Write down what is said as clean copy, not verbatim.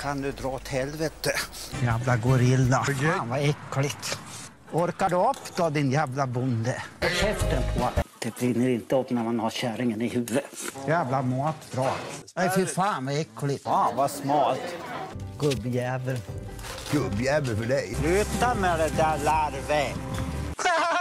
kan du dra åt helvete. Jävla gorilla. Fan vad äckligt. Orkar du upp då, din jävla bonde? Käften på. Det brinner inte upp när man har kärringen i huvudet. Jävla matbra. Nej, fy fan vad äckligt. Fan vad smalt. Gubbjävel. Gubbjävel för dig. Sluta med det där larvet.